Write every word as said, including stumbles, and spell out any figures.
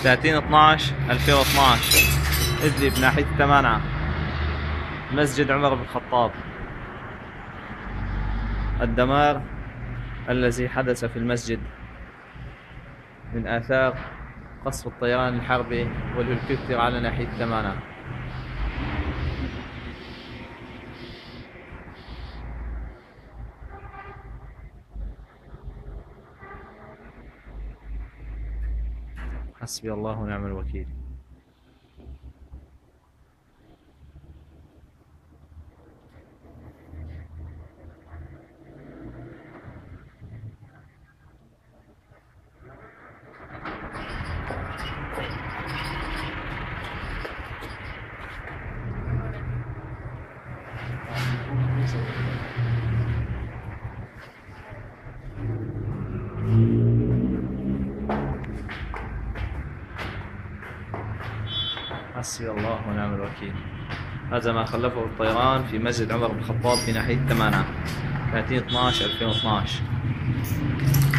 ثلاثين اثناعش ألفين واثناعش إدلب ناحية التمانعة، مسجد عمر بن الخطاب. الدمار الذي حدث في المسجد من آثار قصف الطيران الحربي والهليكوبتر على ناحية التمانعة. حسبي الله ونعم الوكيل. حسبي الله ونعم الوكيل. هذا ما خلفه الطيران في مسجد عمر بن الخطاب في ناحية التمانعة، ثلاثين اثناعش ألفين واثناعش.